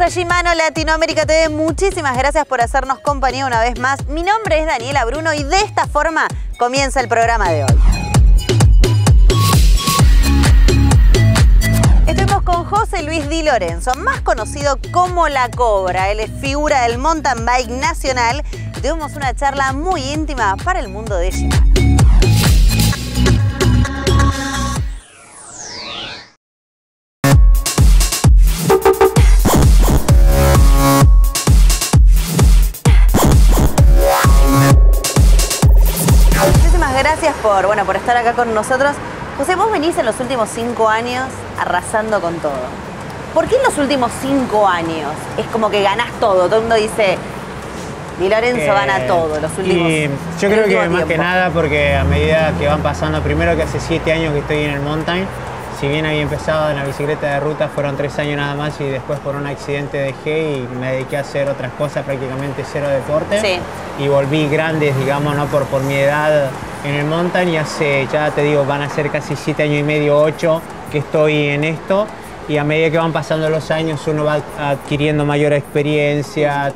para Shimano Latinoamérica TV, muchísimas gracias por hacernos compañía una vez más. Mi nombre es Daniela Bruno y de esta forma comienza el programa de hoy. Estuvimos con José Luis Di Lorenzo, más conocido como La Cobra. Él es figura del mountain bike nacional y tuvimos una charla muy íntima para el mundo de Shimano. Gracias por estar acá con nosotros. José, vos venís en los últimos 5 años arrasando con todo. ¿Por qué en los últimos 5 años es como que ganás todo? Todo el mundo dice, Di Lorenzo gana todo los últimos yo creo que más que nada porque a medida que van pasando, primero que hace 7 años que estoy en el mountain, si bien había empezado en la bicicleta de ruta, fueron 3 años nada más y después por un accidente dejé y me dediqué a hacer otras cosas, prácticamente cero deporte. Sí. Y volví grandes, digamos, ¿no? por mi edad en el mountain y hace, ya te digo, van a ser casi 7 años y medio, 8 que estoy en esto. Y a medida que van pasando los años uno va adquiriendo mayor experiencia,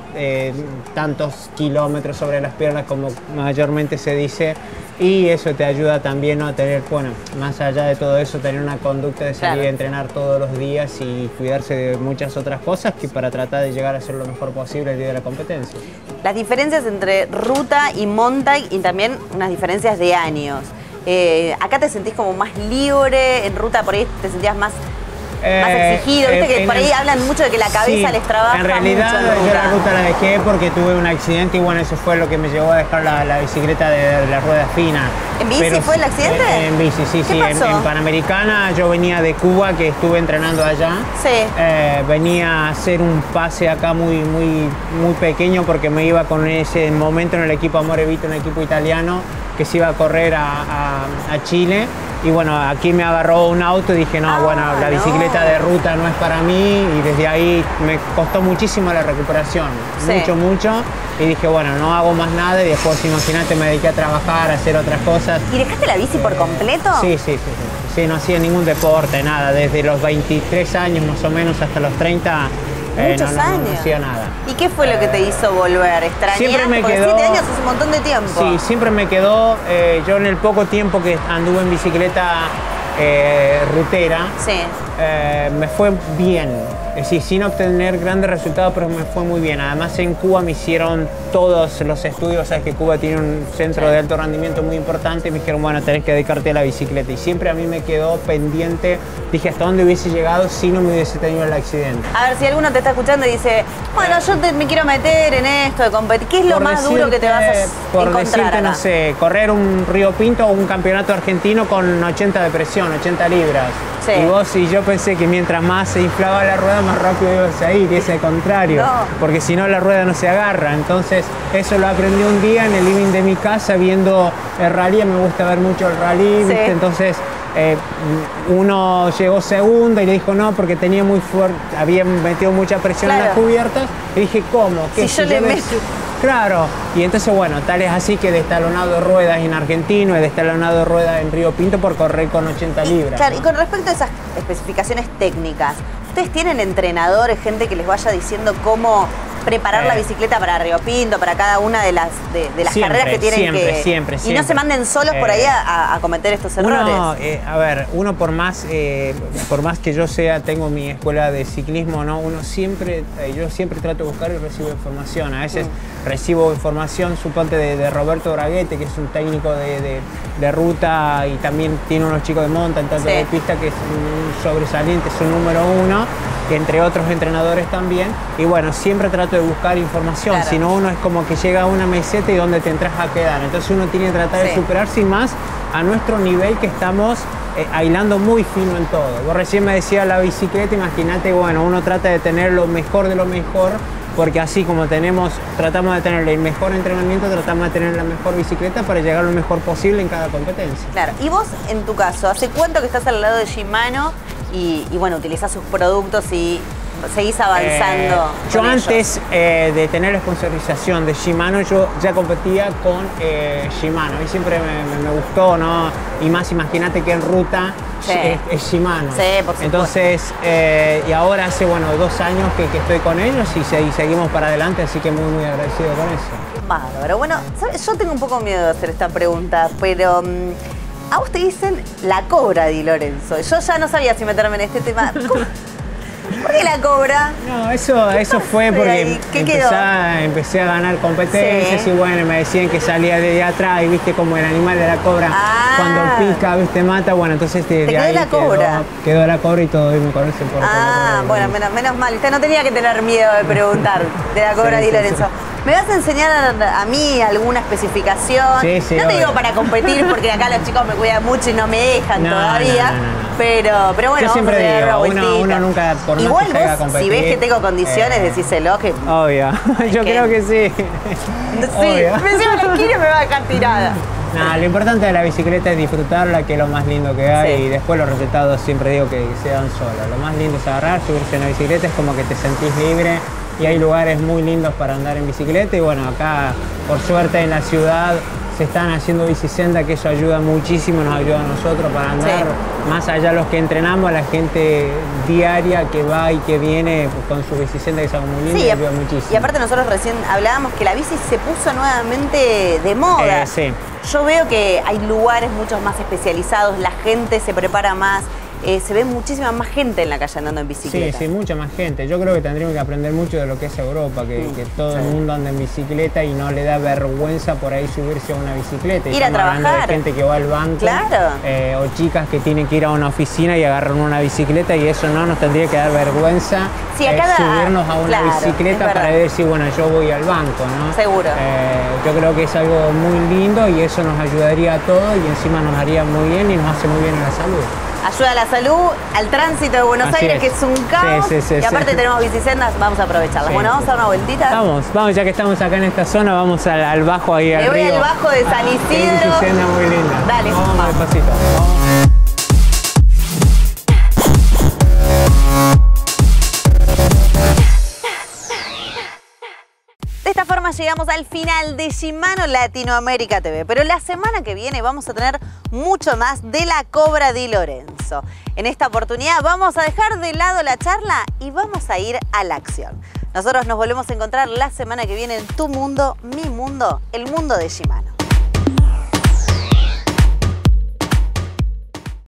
tantos kilómetros sobre las piernas como mayormente se dice. Y eso te ayuda también, ¿no?, a tener, bueno, más allá de todo eso, tener una conducta de salir a entrenar todos los días y cuidarse de muchas otras cosas que para tratar de llegar a ser lo mejor posible el día de la competencia. Las diferencias entre ruta y mountain y también unas diferencias de años. Acá te sentís como más libre, en ruta por ahí te sentías más exigido, viste que por ahí hablan mucho de que la cabeza les trabaja mucho. En realidad yo la ruta la dejé porque tuve un accidente y bueno, eso fue lo que me llevó a dejar la bicicleta de la rueda fina. ¿En bici fue el accidente? En bici, sí, sí. En Panamericana yo venía de Cuba, que estuve entrenando allá. Sí. Venía a hacer un pase acá muy pequeño porque me iba con ese momento en el equipo Amore Vita, un equipo italiano que se iba a correr a Chile. Y bueno, aquí me agarró un auto y dije, no, la bicicleta de ruta no es para mí. Y desde ahí me costó muchísimo la recuperación, mucho. Y dije, bueno, no hago más nada. Y después, imagínate, me dediqué a trabajar, a hacer otras cosas. ¿Y dejaste la bici por completo? Sí, no hacía ningún deporte, nada. Desde los 23 años más o menos hasta los 30. Muchos años. No hacía nada. ¿Y qué fue lo que te hizo volver? ¿Extrañaste? Siempre me quedó, 7 años es un montón de tiempo. Sí, siempre me quedó. Yo en el poco tiempo que anduve en bicicleta rutera, me fue bien. Es decir, sin obtener grandes resultados, pero me fue muy bien. Además, en Cuba me hicieron todos los estudios. Sabes que Cuba tiene un centro de alto rendimiento muy importante. Y me dijeron, bueno, tenés que dedicarte a la bicicleta. Y siempre a mí me quedó pendiente. Dije, hasta dónde hubiese llegado si no me hubiese tenido el accidente. A ver, si alguno te está escuchando y dice, bueno, yo me quiero meter en esto de competir. ¿Qué es lo más duro que te vas a por encontrar decirte, acá? No sé, correr un Río Pinto o un campeonato argentino con 80 de presión, 80 libras. Sí. Y vos y yo pensé que mientras más se inflaba la rueda, más rápido ibas a ir, y es el contrario. Porque si no, la rueda no se agarra. Entonces, eso lo aprendí un día en el living de mi casa, viendo el rally. Me gusta ver mucho el rally, ¿viste? Entonces, uno llegó segundo y le dijo no, porque tenía muy fuerte, había metido mucha presión en las cubiertas. Y dije, ¿cómo? Si yo le meto... Claro, y entonces bueno, tal es así que he destalonado ruedas en Argentino, he destalonado ruedas en Río Pinto por correr con 80 libras. Claro, y con respecto a esas especificaciones técnicas, ¿ustedes tienen entrenadores, gente que les vaya diciendo cómo preparar la bicicleta para Río Pinto, para cada una de las carreras que tienen Siempre. Y no se manden solos por ahí a cometer estos errores? A ver, uno por más que yo tengo mi escuela de ciclismo, ¿no? Yo siempre trato de buscar y recibo información. A veces recibo información, suponte, de Roberto Braguete, que es un técnico de ruta y también tiene unos chicos de mountain, tanto de pista, que es un sobresaliente, es un número 1, que entre otros entrenadores también. Y bueno, siempre trato de buscar información, si no uno es como que llega a una meseta y donde te entras a quedar. Entonces uno tiene que tratar de superarse y más a nuestro nivel, que estamos aislando muy fino en todo. Vos recién me decías la bicicleta, imagínate, bueno, uno trata de tener lo mejor de lo mejor, porque así como tratamos de tener el mejor entrenamiento, tratamos de tener la mejor bicicleta para llegar lo mejor posible en cada competencia. Claro, y vos en tu caso, ¿hace cuánto que estás al lado de Shimano y bueno, utilizás sus productos y seguís avanzando? Yo con antes de tener la sponsorización de Shimano, yo ya competía con Shimano y siempre me gustó, ¿no? Y más imagínate que en ruta Sí. es Shimano. Sí, por supuesto. Entonces, y ahora hace, 2 años que estoy con ellos y seguimos para adelante, así que muy, muy agradecido con eso. Bárbaro. Bueno, ¿sabes? Yo tengo un poco miedo de hacer esta pregunta, pero a vos te dicen la Cobra Di Lorenzo. Yo ya no sabía si meterme en este tema. ¿Por qué la Cobra? No, eso fue porque empecé a ganar competencias Sí. y bueno, me decían que salía de atrás y viste como el animal de la cobra cuando pica, viste, mata, bueno, entonces ¿Te quedó la cobra? Quedó la cobra y todo y me conocen por la cobra. Bueno, menos mal. Usted no tenía que tener miedo de preguntar de la Cobra Sí, Di sí, Lorenzo. ¿Me vas a enseñar a mí alguna especificación? Sí, no te digo obvio. para competir, porque acá los chicos me cuidan mucho y no me dejan todavía. No. Pero bueno, Yo siempre vamos a dar una vueltita. uno nunca, por más Igual que salga a vos, competir. si ves que tengo condiciones, decíselo que... Obvio, yo creo que sí. Sí, Obvio. me lleva la esquina y me va a dejar tirada. No, lo importante de la bicicleta es disfrutarla, que es lo más lindo que hay, Sí. y después los resultados siempre digo que se dan solos. Lo más lindo es agarrar, subirse en la bicicleta, es como que te sentís libre y hay lugares muy lindos para andar en bicicleta y bueno, acá por suerte en la ciudad se están haciendo bicisenda, que eso ayuda muchísimo, nos ayuda a nosotros para andar, Sí. más allá de los que entrenamos, a la gente diaria que va y que viene pues, con su bicisenda, que es algo muy lindo, Sí, y ayuda muchísimo. y aparte nosotros recién hablábamos que la bici se puso nuevamente de moda. Sí. Yo veo que hay lugares mucho más especializados, la gente se prepara más, se ve muchísima más gente en la calle andando en bicicleta. Sí, mucha más gente. Yo creo que tendríamos que aprender mucho de lo que es Europa, que todo el mundo anda en bicicleta y no le da vergüenza por ahí subirse a una bicicleta. Y Ir a estamos hablando trabajar. de gente que va al banco, Claro. o chicas que tienen que ir a una oficina y agarran una bicicleta y eso no nos tendría que dar vergüenza. Sí, a cada- subirnos a una claro, es bicicleta verdad. para decir, bueno, yo voy al banco, ¿no? Seguro. Yo creo que es algo muy lindo y eso nos ayudaría a todos y encima nos haría muy bien y nos hace muy bien a la salud. Ayuda a la salud, al tránsito de Buenos Así Aires, es. que es un caos. Sí, y aparte tenemos bicisendas, vamos a aprovecharlas. Sí, Bueno, vamos sí. a dar una vueltita. Vamos, ya que estamos acá en esta zona, vamos al bajo ahí al Me voy río. al bajo de San Qué Isidro. bicicenda muy linda. Dale, vamos vamos. despacito. Vamos. De esta forma llegamos al final de Shimano Latinoamérica TV, pero la semana que viene vamos a tener mucho más de la Cobra Di Lorenzo. En esta oportunidad vamos a dejar de lado la charla y vamos a ir a la acción. Nosotros nos volvemos a encontrar la semana que viene en Tu Mundo, Mi Mundo, el mundo de Shimano.